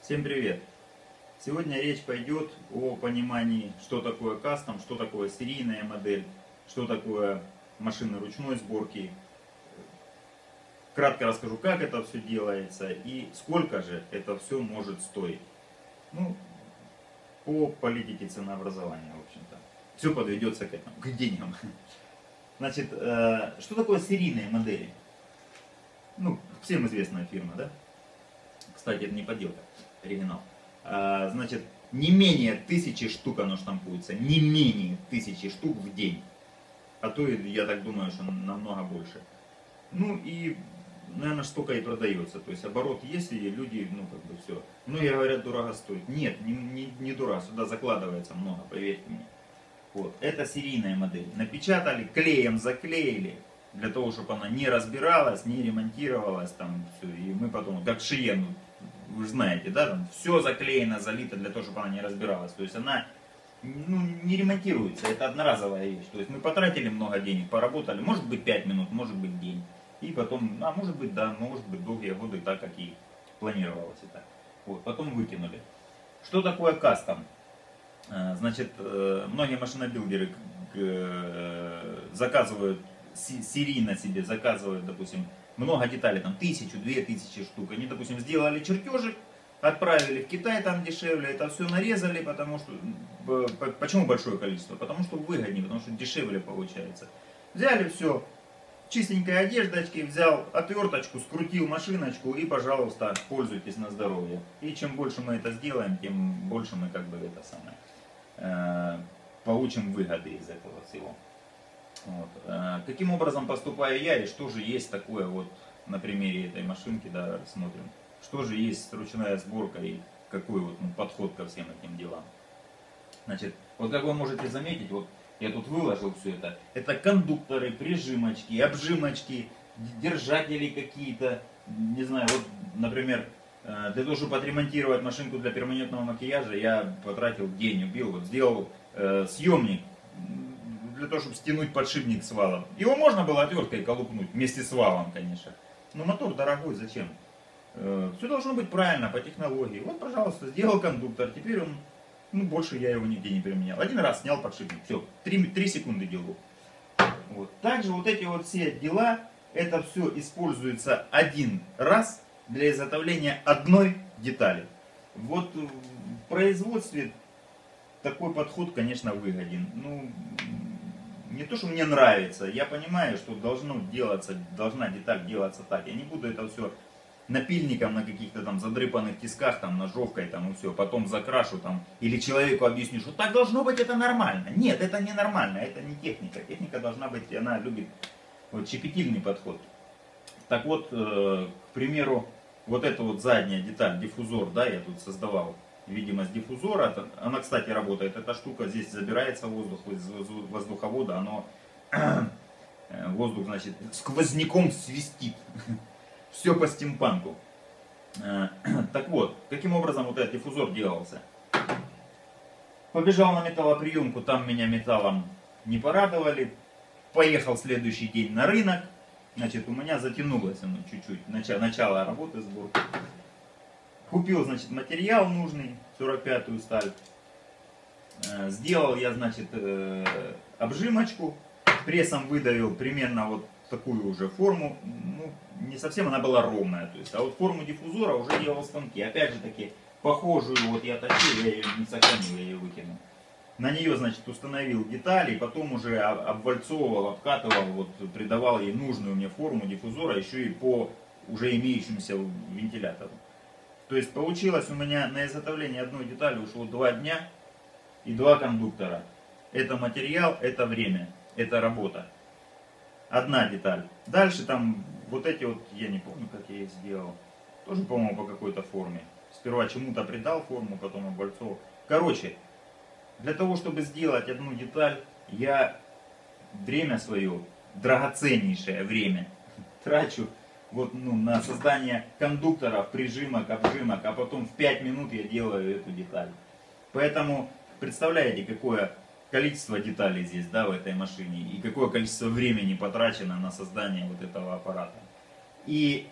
Всем привет! Сегодня речь пойдет о понимании, что такое кастом, что такое серийная модель, что такое машина ручной сборки. Кратко расскажу, как это все делается и сколько же это все может стоить. Ну, по политике ценообразования, в общем-то. Все подведется к этому, к деньгам. Значит, что такое серийные модели? Ну, всем известная фирма, да? Кстати, это не подделка, оригинал. Значит, не менее 1000 штук оно штампуется, не менее 1000 штук в день. А то, я так думаю, что намного больше. Ну и, наверное, столько и продается. То есть оборот есть, и люди, ну как бы все. Многие говорят, дорого стоит. Нет, не дорого, сюда закладывается много, поверьте мне. Вот, это серийная модель. Напечатали, клеем заклеили, для того, чтобы она не разбиралась, не ремонтировалась, там все. И мы потом, как Шиен, вы знаете, да, там все заклеено, залито для того, чтобы она не разбиралась. То есть она не ремонтируется, это одноразовая вещь. То есть мы потратили много денег, поработали, может быть 5 минут, может быть день. И потом, может быть, да, может быть долгие годы, так как и планировалось. И так. Вот, потом выкинули. Что такое кастом? Значит, многие машинобилдеры заказывают, серийно себе заказывают, допустим, много деталей, там 1000-2000 штук. Они, допустим, сделали чертежик, отправили в Китай, там дешевле, это все нарезали, потому что, почему большое количество? Потому что выгоднее, потому что дешевле получается. Взяли все, чистенькой одеждочки, взял отверточку, скрутил машиночку и, пожалуйста, пользуйтесь на здоровье. И чем больше мы это сделаем, тем больше мы как бы это самое, получим выгоды из этого всего. Вот. Каким образом поступаю я и что же есть такое вот на примере этой машинки, да, смотрим. Что же есть ручная сборка и какой вот подход ко всем этим делам. Значит, вот как вы можете заметить, вот я тут выложил все это. Это кондукторы, прижимочки, обжимочки, держатели какие-то, не знаю, вот, например, для того, чтобы отремонтировать машинку для перманентного макияжа, я потратил день, убил, вот сделал съемник для того, чтобы стянуть подшипник с валом. Его можно было отверткой колупнуть, вместе с валом, конечно. Но мотор дорогой, зачем? Все должно быть правильно, по технологии. Вот, пожалуйста, сделал кондуктор, теперь он, больше я его нигде не применял. Один раз снял подшипник, все, 3 секунды делаю. Вот. Также вот эти вот все дела, это все используется один раз для изготовления одной детали. Вот в производстве такой подход, конечно, выгоден. Не то, что мне нравится, я понимаю, что должна деталь делаться так. Я не буду это все напильником на каких-то там задрыпанных тисках, там ножовкой там и все, потом закрашу там, или человеку объясню, что так должно быть, это нормально. Нет, это не нормально, это не техника. Техника должна быть, она любит вот щепетильный подход. Так вот, к примеру, вот эта вот задняя деталь, диффузор, да, я тут создавал. Видимость диффузора, она, кстати, работает, эта штука, здесь забирается воздух из воздуховода, оно, воздух, значит, сквозняком свистит, все по стимпанку. Так вот, каким образом вот этот диффузор делался? Побежал на металлоприемку, там меня металлом не порадовали, поехал в следующий день на рынок, значит, у меня затянулось оно чуть-чуть, начало работы сборки. Купил, значит, материал нужный, 45-ю сталь. Сделал я, значит, обжимочку. Прессом выдавил примерно вот такую уже форму. Не совсем она была ровная. То есть, а вот форму диффузора уже делал в станке. Опять же таки, похожую вот я точил, я ее не сохранил, я ее выкинул. На нее, значит, установил детали, потом уже обвальцовывал, обкатывал, вот, придавал ей нужную мне форму диффузора, еще и по уже имеющемуся вентилятору. То есть получилось у меня на изготовление одной детали ушло 2 дня и 2 кондуктора. Это материал, это время, это работа. Одна деталь. Дальше там вот эти вот, я не помню, как я их сделал. Тоже, по-моему, по какой-то форме. Сперва чему-то придал форму, потом обвальцовал. Короче, для того, чтобы сделать одну деталь, я время свое, драгоценнейшее время, трачу вот, на создание кондукторов, прижимок, обжимок, а потом в 5 минут я делаю эту деталь. Поэтому представляете, какое количество деталей здесь, да, в этой машине, и какое количество времени потрачено на создание вот этого аппарата. И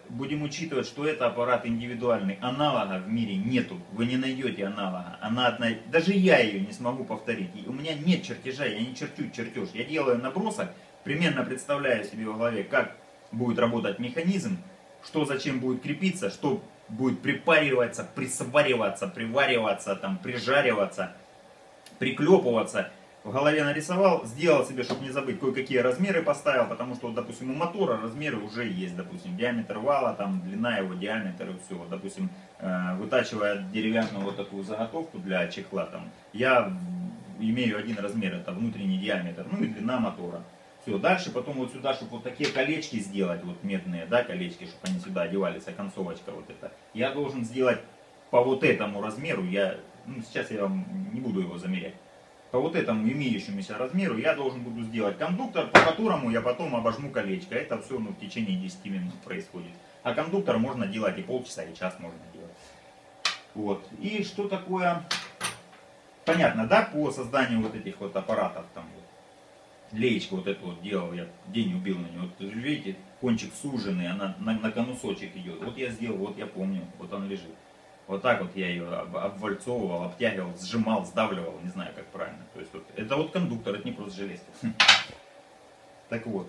будем учитывать, что это аппарат индивидуальный. Аналога в мире нету. Вы не найдете аналога. Она одна. Даже я ее не смогу повторить. И у меня нет чертежа, я не черчу чертеж. Я делаю набросок, примерно представляю себе в голове, как будет работать механизм, что зачем будет крепиться, что будет припариваться, присвариваться, привариваться, там, прижариваться, приклепываться. В голове нарисовал, сделал себе, чтобы не забыть, кое-какие размеры поставил, потому что, вот, допустим, у мотора размеры уже есть, допустим, диаметр вала, там, длина его, диаметр и все. Вот, допустим, вытачивая деревянную вот такую заготовку для чехла, там, я имею один размер, это внутренний диаметр, ну и длина мотора. Все, дальше потом вот сюда, чтобы вот такие колечки сделать, вот медные, да, колечки, чтобы они сюда одевались, а концовочка вот эта, я должен сделать по вот этому размеру, сейчас я вам не буду его замерять. По вот этому имеющемуся размеру я должен буду сделать кондуктор, по которому я потом обожму колечко. Это все в течение 10 минут происходит. А кондуктор можно делать и полчаса, и час можно делать. Вот. И что такое? Понятно, да, по созданию вот этих вот аппаратов. Там вот. Леечку вот эту вот делал, я день убил на нее. Вот, видите, кончик суженный, она на конусочек идет. Вот я сделал, вот я помню, вот он лежит. Вот так вот я ее обвальцовывал, обтягивал, сжимал, сдавливал, не знаю как правильно. То есть вот, это вот кондуктор, это не просто железка. Так вот,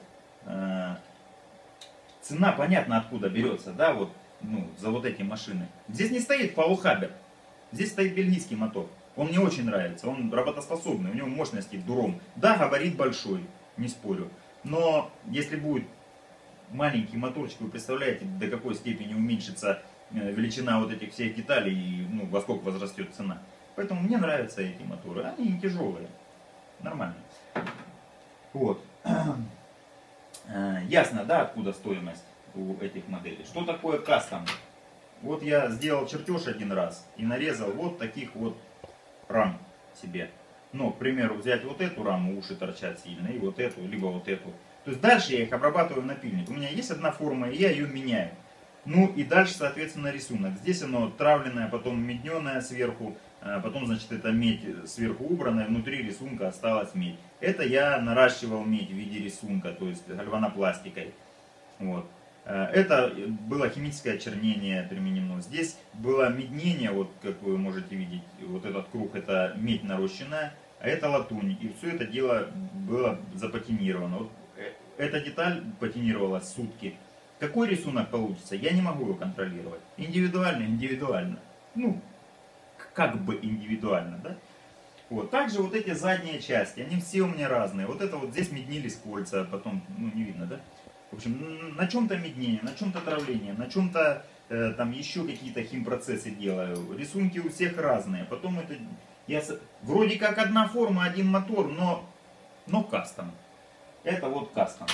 цена понятно откуда берется, да, вот, ну, за вот эти машины. Здесь не стоит фаухабер, здесь стоит бельгийский мотор. Он мне очень нравится, он работоспособный, у него мощности дуром. Да, габарит большой, не спорю. Но если будет маленький моторчик, вы представляете, до какой степени уменьшится величина вот этих всех деталей и, ну, во сколько возрастет цена. Поэтому мне нравятся эти моторы. Они не тяжелые. Нормально. Вот. Ясно, да, откуда стоимость у этих моделей. Что такое кастом? Вот я сделал чертеж один раз и нарезал вот таких вот рам себе. Но, к примеру, взять вот эту раму, уши торчат сильно, и вот эту, либо вот эту. То есть дальше я их обрабатываю в напильник. У меня есть одна форма, и я ее меняю. Ну и дальше, соответственно, рисунок. Здесь оно травленное, потом медненое сверху, потом, значит, это медь сверху убранная, внутри рисунка осталась медь. Это я наращивал медь в виде рисунка, то есть гальванопластикой. Вот. Это было химическое очернение применено. Здесь было меднение, вот как вы можете видеть, вот этот круг, это медь нарощенная, а это латунь. И все это дело было запатинировано. Вот эта деталь патинировалась сутки. Какой рисунок получится, я не могу его контролировать. Индивидуально, индивидуально. Ну, как бы индивидуально, да? Вот. Также вот эти задние части, они все у меня разные. Вот это вот здесь меднились кольца, потом, ну, не видно, да? В общем, на чем-то меднение, на чем-то травление, на чем-то там еще какие-то химпроцессы делаю. Рисунки у всех разные. Потом это, вроде как одна форма, один мотор, но кастом. Это вот кастом.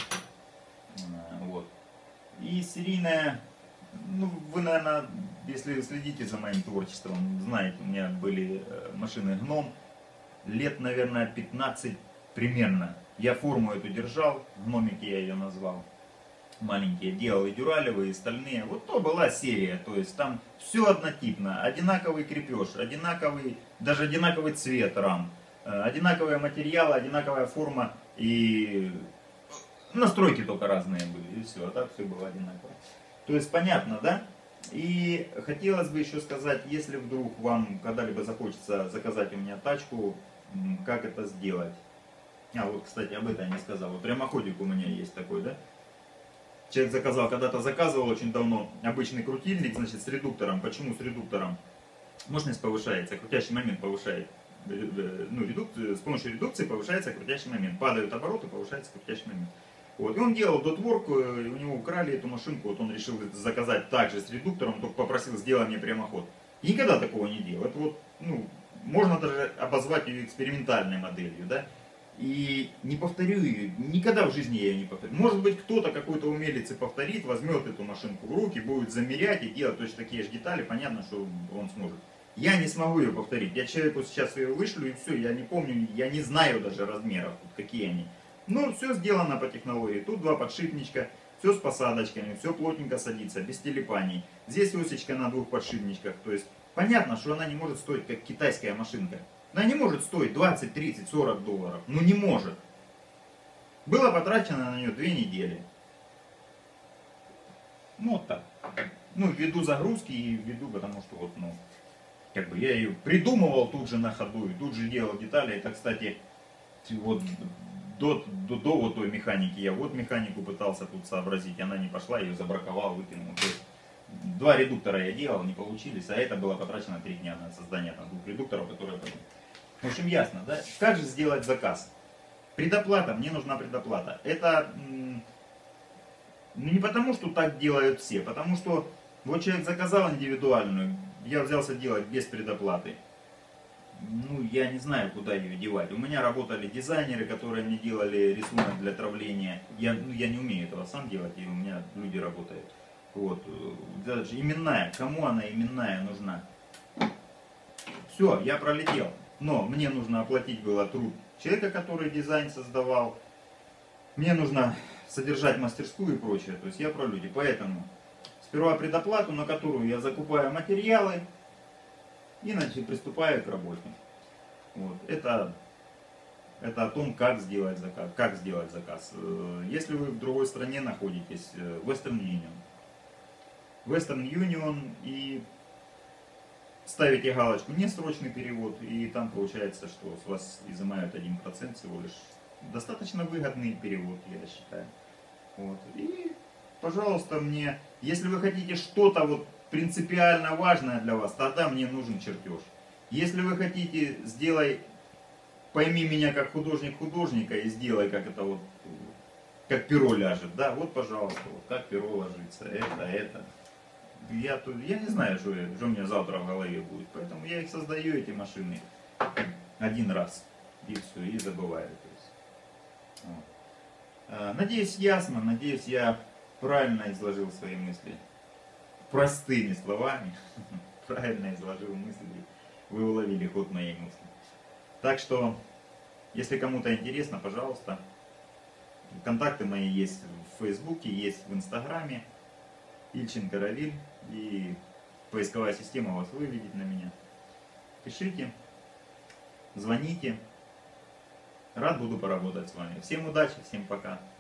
Вот. И серийная, ну, вы, наверное, если следите за моим творчеством, знаете, у меня были машины Гном, лет, наверное, 15 примерно. Я форму эту держал, гномики я ее назвал, маленькие, делал и дюралевые, и стальные. Вот то была серия, то есть там все однотипно, одинаковый крепеж, даже одинаковый цвет рам, одинаковые материалы, одинаковая форма и... Настройки только разные были, и все, а так все было одинаково. То есть понятно, да? И хотелось бы еще сказать, если вдруг вам когда-либо захочется заказать у меня тачку, как это сделать. А вот, кстати, об этом я не сказал. Вот прямоходик у меня есть такой, да? Человек заказал, когда-то заказывал очень давно обычный крутильник, значит, с редуктором. Почему с редуктором? Мощность повышается, крутящий момент повышает. Ну, с помощью редукции повышается крутящий момент. Падают обороты, повышается крутящий момент. Вот. И он делал дотворк, у него украли эту машинку, вот он решил заказать также с редуктором, только попросил, сделай мне прямоход. И никогда такого не делал. Это вот, ну, можно даже обозвать ее экспериментальной моделью, да. И не повторю ее, никогда в жизни я ее не повторю. Может быть, кто-то, какой-то умелец и повторит, возьмет эту машинку в руки, будет замерять и делать точно такие же детали, понятно, что он сможет. Я не смогу ее повторить. Я человеку сейчас ее вышлю и все, я не помню, я не знаю даже размеров, какие они. Но все сделано по технологии. Тут два подшипничка, все с посадочками, все плотненько садится, без телепаний. Здесь осечка на двух подшипничках. То есть понятно, что она не может стоить как китайская машинка. Она не может стоить 20, 30, 40 долларов. Ну не может. Было потрачено на нее 2 недели. Ну вот так. Ну, ввиду загрузки и ввиду, потому что вот, ну, как бы я ее придумывал тут же на ходу и тут же делал детали. Это, кстати, вот до вот той механики я вот механику пытался тут сообразить, она не пошла, ее забраковал, выкинул. То есть, 2 редуктора я делал, не получились, а это было потрачено 3 дня на создание там 2 редукторов, которые потом. В общем, ясно, да? Как же сделать заказ? Предоплата, мне нужна предоплата. Это не потому, что так делают все, потому что вот человек заказал индивидуальную, я взялся делать без предоплаты. Ну, я не знаю, куда ее девать. У меня работали дизайнеры, которые мне делали рисунок для травления. Я не умею этого сам делать, и у меня люди работают. Вот. Даже именная, кому она именная нужна? Все, я пролетел. Но мне нужно оплатить было труд человека, который дизайн создавал. Мне нужно содержать мастерскую и прочее. То есть я про люди. Поэтому сперва предоплату, на которую я закупаю материалы и значит, приступаю к работе. Вот. Это о том, как сделать заказ. Как сделать заказ. Если вы в другой стране находитесь, Western Union. Western Union и ставите галочку «Несрочный перевод», и там получается, что с вас изымают 1% всего лишь. Достаточно выгодный перевод, я считаю. Вот. И, пожалуйста, мне, если вы хотите что-то вот принципиально важное для вас, тогда мне нужен чертеж. Если вы хотите, сделай, пойми меня как художник художника и сделай, как это вот, как перо ляжет, да, вот, пожалуйста, вот как перо ложится, это. Я не знаю, что у меня завтра в голове будет, поэтому я их создаю, эти машины, один раз, и все, и забываю. То есть, вот. Надеюсь, ясно, надеюсь, я правильно изложил свои мысли, простыми словами, правильно изложил мысли, вы уловили ход моей мысли. Так что, если кому-то интересно, пожалуйста, контакты мои есть в Фейсбуке, есть в Инстаграме, Ильченко Равиль, и поисковая система вас выведет на меня. Пишите, звоните. Рад буду поработать с вами. Всем удачи, всем пока.